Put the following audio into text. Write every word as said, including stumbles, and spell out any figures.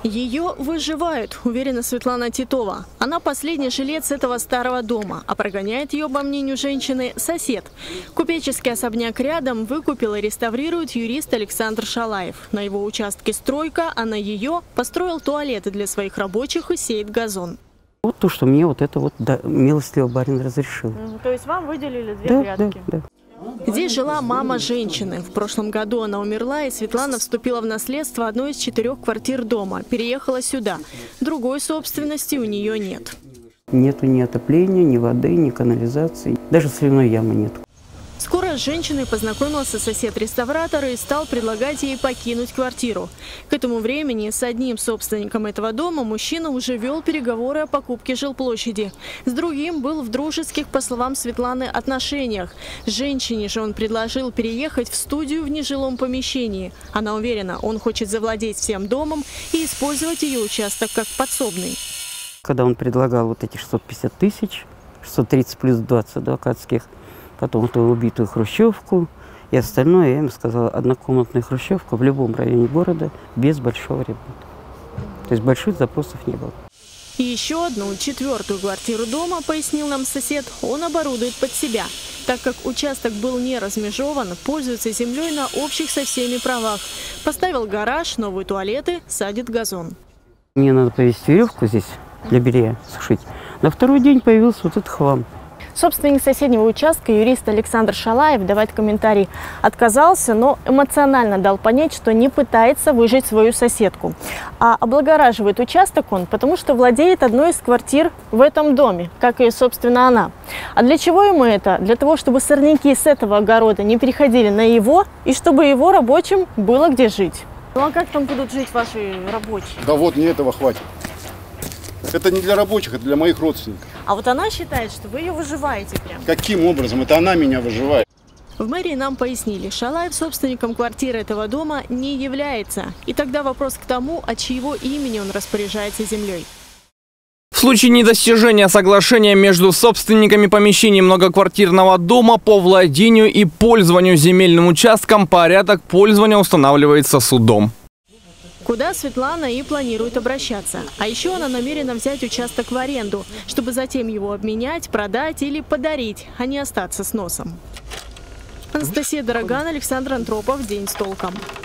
Ее выживают, уверена Светлана Титова. Она последний жилец этого старого дома, а прогоняет ее, по мнению женщины, сосед. Купеческий особняк рядом выкупил и реставрирует юрист Александр Шалаев. На его участке стройка, а на ее построил туалеты для своих рабочих и сеет газон. Вот то, что мне вот это вот да, милостливо барин разрешил. Mm, то есть вам выделили две да, грядки? Да, да. Здесь жила мама женщины. В прошлом году она умерла, и Светлана вступила в наследство одной из четырех квартир дома. Переехала сюда. Другой собственности у нее нет. Нету ни отопления, ни воды, ни канализации. Даже соляной ямы нет. Скоро с женщиной познакомился сосед-реставратор и стал предлагать ей покинуть квартиру. К этому времени с одним собственником этого дома мужчина уже вел переговоры о покупке жилплощади. С другим был в дружеских, по словам Светланы, отношениях. Женщине же он предложил переехать в студию в нежилом помещении. Она уверена, он хочет завладеть всем домом и использовать ее участок как подсобный. Когда он предлагал вот эти шестьсот пятьдесят тысяч, шестьсот тридцать плюс двадцать адвокатских, потом эту убитую хрущевку и остальное, я ему сказала, однокомнатная хрущевка в любом районе города без большого ремонта. То есть больших запросов не было. И еще одну, четвертую квартиру дома, пояснил нам сосед, он оборудует под себя. Так как участок был не размежован, пользуется землей на общих со всеми правах. Поставил гараж, новые туалеты, садит газон. Мне надо повесить веревку здесь для белья сушить. На второй день появился вот этот хлам. Собственник соседнего участка, юрист Александр Шалаев, давать комментарий отказался, но эмоционально дал понять, что не пытается выжить свою соседку. А облагораживает участок он, потому что владеет одной из квартир в этом доме, как и, собственно, она. А для чего ему это? Для того, чтобы сорняки с этого огорода не переходили на его, и чтобы его рабочим было где жить. Ну а как там будут жить ваши рабочие? Да вот, не этого хватит. Это не для рабочих, это для моих родственников. А вот она считает, что вы ее выживаете прям. Каким образом? Это она меня выживает. В мэрии нам пояснили, Шалаев собственником квартиры этого дома не является. И тогда вопрос к тому, от чьего имени он распоряжается землей. В случае недостижения соглашения между собственниками помещений многоквартирного дома по владению и пользованию земельным участком порядок пользования устанавливается судом. Куда Светлана и планирует обращаться. А еще она намерена взять участок в аренду, чтобы затем его обменять, продать или подарить, а не остаться с носом. Анастасия Дороган, Александр Антропов. День с толком.